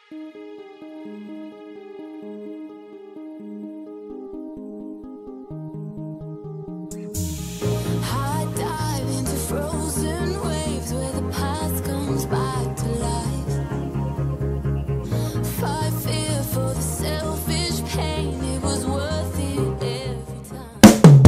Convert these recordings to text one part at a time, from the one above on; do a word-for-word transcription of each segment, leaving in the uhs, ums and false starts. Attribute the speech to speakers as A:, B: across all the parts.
A: High dive into frozen waves where the past comes back to life. Fight fear for the selfish pain, it was worth it every time.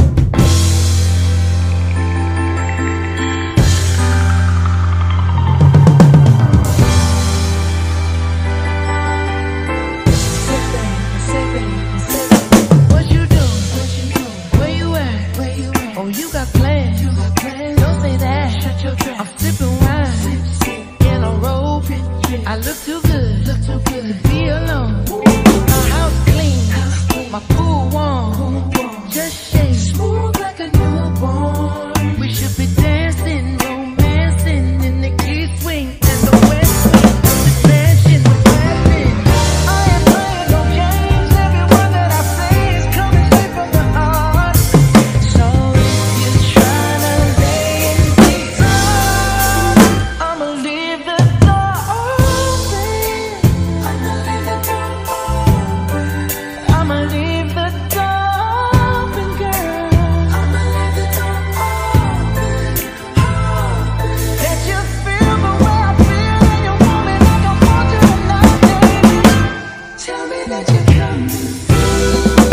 B: What you doing? Where you at? Where you at? Oh, you got plans. You got plans. Don't say that. Shut your trap. I'm sipping wine sip, sip. In a robe. I look too good. Look too good to be alone. My house clean. House clean. My pool warm. Pool warm. Just shake. Smooth like a newborn. We should be dancing, romancing in the east wing and the west wing. The mansion was laughing. I ain't playing no games. Every word that I say is coming straight from the heart. So if you're tryna lay in deep, I'ma leave the door open. I'ma leave the door open. I'ma leave the door open, girl. I'ma leave the door open, open. Let you feel the way I feel, and you want me like I want you tonight, baby. Tell me that you're coming through.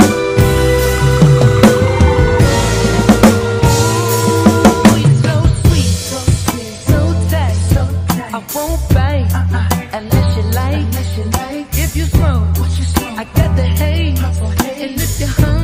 B: So sweet, so sweet, so tight, so tight. I won't bite unless you like. If you smoke, I got the haze. And if you're hungry,